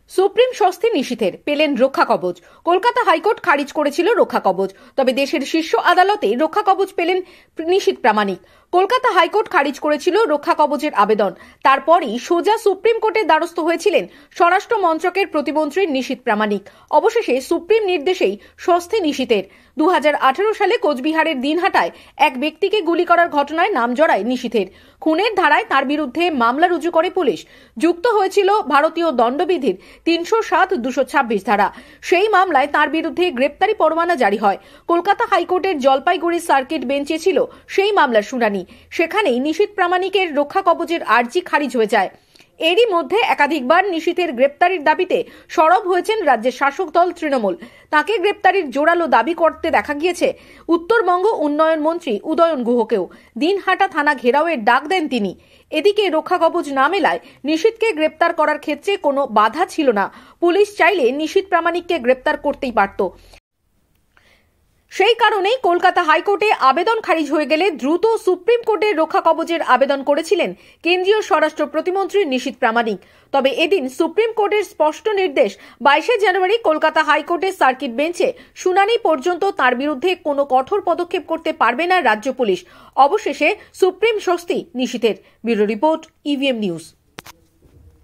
Supreme স্বস্তি নিশীথের, পেলেন রক্ষা কবচ। কলকাতা হাইকোর্ট খারিজ করেছিল রক্ষা কবচ, তবে দেশের শীর্ষ আদালতে রক্ষা কবচ পেলেন নিশীথ প্রামাণিক। কলকাতা হাইকোর্ট খারিজ করেছিল রক্ষা কবচের আবেদন, তারপরই সোজা সুপ্রিম কোর্টের দ্বারস্থ হয়েছিলেন স্বরাষ্ট্র মন্ত্রকের প্রতিমন্ত্রী নিশীথ প্রামাণিক। অবশেষে সুপ্রিম নির্দেশেই স্বস্তি নিশীথের। 2018 সালে কোচবিহারের দিনহাটায় এক ব্যক্তিকে গুলি করার ঘটনায় নাম জড়ায় নিশীথের। খুনের ধারায় তার বিরুদ্ধে মামলা রুজু করে পুলিশ। যুক্ত হয়েছিল ভারতীয় দণ্ডবিধির 307-226 ধারা। সেই মামলায় তার বিরুদ্ধে গ্রেপ্তারি পরোয়ানা জারি হয়। কলকাতা হাইকোর্টের জলপাইগুড়ি সার্কিট বেঞ্চে ছিল সেই মামলার শুনানি। সেখানেই নিশীথ প্রামাণিকের রক্ষা কবচের আর্জি খারিজ হয়ে যায়। এরই মধ্যে একাধিকবার নিশীথের গ্রেপ্তারির দাবিতে সরব হয়েছেন রাজ্যের শাসক দল তৃণমূল। তাকে গ্রেপ্তারির জোরালো দাবি করতে দেখা গিয়েছে উত্তরবঙ্গ উন্নয়ন মন্ত্রী উদয়ন গুহকেও। দিনহাটা থানা ঘেরাওয়ের ডাক দেন তিনি। এদিকে রক্ষা কবচ না মেলায় নিশীথকে গ্রেপ্তার করার ক্ষেত্রে কোনো বাধা ছিল না। পুলিশ চাইলে নিশীথ প্রামাণিককে গ্রেপ্তার করতেই পারত। সেই কারণেই কলকাতা হাইকোর্টে আবেদন খারিজ হয়ে গেলে দ্রুত সুপ্রিম কোর্টে রক্ষা কবচের আবেদন করেছিলেন কেন্দ্রীয় স্বরাষ্ট্র প্রতিমন্ত্রী নিশীথ প্রামাণিক। তবে এদিন সুপ্রিম কোর্টের স্পষ্ট নির্দেশ, 22শে জানুয়ারি কলকাতা হাইকোর্টের সার্কিট বেঞ্চে শুনানি পর্যন্ত তার বিরুদ্ধে কোনো কঠোর পদক্ষেপ করতে পারবে না রাজ্য পুলিশ। অবশেষে সুপ্রিম স্বস্তি নিশীথের। Bureau report, EVM news.